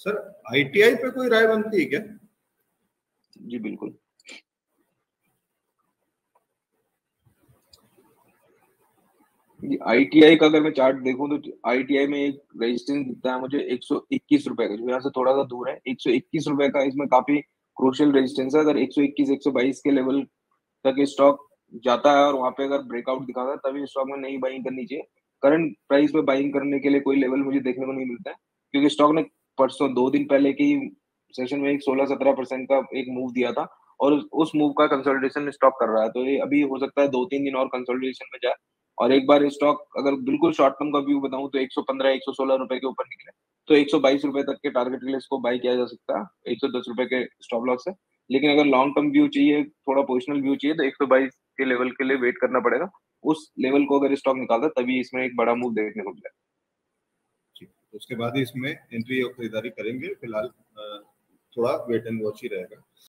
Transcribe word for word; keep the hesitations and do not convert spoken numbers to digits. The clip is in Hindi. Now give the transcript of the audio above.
सर आईटीआई पे कोई राय बनती है क्या? जी बिल्कुल। आईटीआई का अगर मैं चार्ट देखूं तो आईटीआई में एक रेजिस्टेंस दिखता है मुझे एक सौ इक्कीस रुपए का, जो यहाँ से थोड़ा सा दूर है। एक सौ इक्कीस रुपए का इसमें काफी क्रूशियल रेजिस्टेंस है। अगर एक सौ इक्कीस एक सौ बाईस के लेवल तक स्टॉक जाता है और वहां पे अगर ब्रेकआउट दिखाता है तभी स्टॉक में नई बाइंग करनी चाहिए। करंट प्राइस पे बाइंग करने के लिए कोई लेवल मुझे देखने को नहीं मिलता है, क्योंकि स्टॉक ने परसों दो दिन पहले की सेशन में एक सोलह सत्रह परसेंट का एक मूव दिया था और उस मूव का कंसोलिडेशन स्टॉक कर रहा है। तो ये अभी हो सकता है दो तीन दिन और कंसोलिडेशन में जाए और एक बार स्टॉक अगर बिल्कुल शॉर्ट टर्म का व्यू बताऊं तो एक सौ पंद्रह एक सौ सोलह रुपए के ऊपर निकले तो एक सौ बाईस रुपए तक के टारगेट के लिए इसको बाई किया जा सकता है एक सौ दस रुपए के स्टॉप लॉस से। लेकिन अगर लॉन्ग टर्म व्यू चाहिए, थोड़ा पोजिशनल व्यू चाहिए, तो एक सौ बाईस के लेवल के लिए वेट करना पड़ेगा। उस लेवल को अगर स्टॉक निकालता है तभी इसमें एक बड़ा मूव देखने को मिलेगा। उसके बाद ही इसमें एंट्री और खरीदारी करेंगे। फिलहाल थोड़ा वेट एंड वॉच ही रहेगा।